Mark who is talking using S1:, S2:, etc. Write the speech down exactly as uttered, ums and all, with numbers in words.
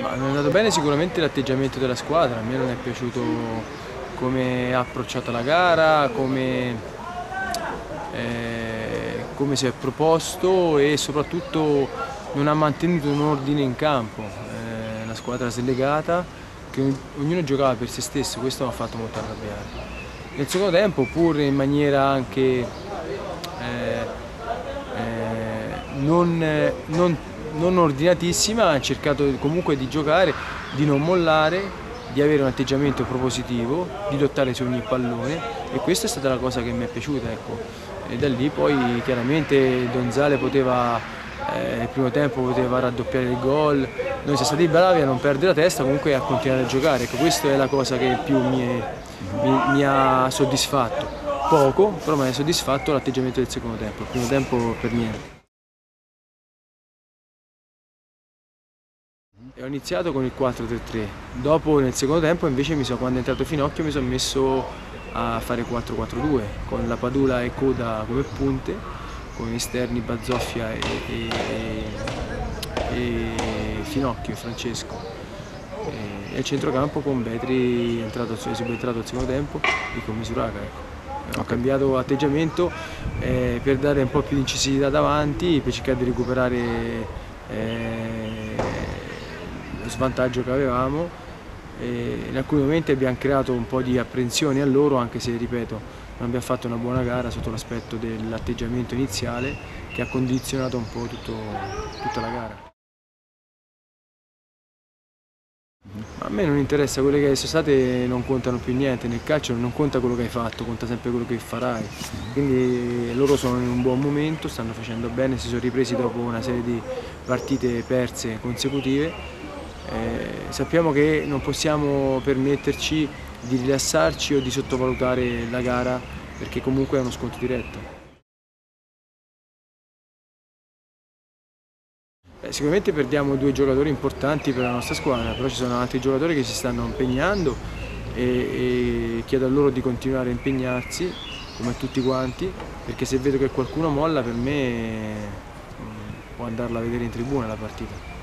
S1: Ma non è andato bene sicuramente l'atteggiamento della squadra, a me non è piaciuto come ha approcciato la gara, come, eh, come si è proposto e soprattutto non ha mantenuto un ordine in campo. Eh, la squadra slegata, che ognuno giocava per se stesso, questo mi ha fatto molto arrabbiare. Nel secondo tempo, pur in maniera anche eh, eh, non, non non ordinatissima, ha cercato comunque di giocare, di non mollare, di avere un atteggiamento propositivo, di lottare su ogni pallone e questa è stata la cosa che mi è piaciuta, ecco. E da lì poi chiaramente Donzale poteva, eh, nel primo tempo poteva raddoppiare il gol, noi siamo stati bravi a non perdere la testa, comunque a continuare a giocare, ecco, questa è la cosa che più mi, è, mi, mi ha soddisfatto, poco, però mi ha soddisfatto l'atteggiamento del secondo tempo, il primo tempo per niente. Ho iniziato con il quattro tre tre, dopo nel secondo tempo invece mi so, quando è entrato Finocchio mi sono messo a fare quattro quattro due con la Padula e Coda come punte, con esterni Bazzoffia e, e, e, e Finocchio e Francesco. E il centrocampo con Betri è, entrato, è subentrato al secondo tempo e con Misuraca. Ecco. Ho cambiato atteggiamento eh, per dare un po' più di incisività davanti, per cercare di recuperare eh, lo svantaggio che avevamo e in alcuni momenti abbiamo creato un po' di apprensioni a loro, anche se ripeto non abbiamo fatto una buona gara sotto l'aspetto dell'atteggiamento iniziale che ha condizionato un po' tutto, tutta la gara. A me non interessa, quelle che sono state non contano più niente, nel calcio non conta quello che hai fatto, conta sempre quello che farai. Quindi loro sono in un buon momento, stanno facendo bene, si sono ripresi dopo una serie di partite perse consecutive. Eh, sappiamo che non possiamo permetterci di rilassarci o di sottovalutare la gara perché comunque è uno scontro diretto. Eh, sicuramente perdiamo due giocatori importanti per la nostra squadra, però ci sono altri giocatori che si stanno impegnando e, e chiedo a loro di continuare a impegnarsi come tutti quanti, perché se vedo che qualcuno molla per me mh, può andarla a vedere in tribuna la partita.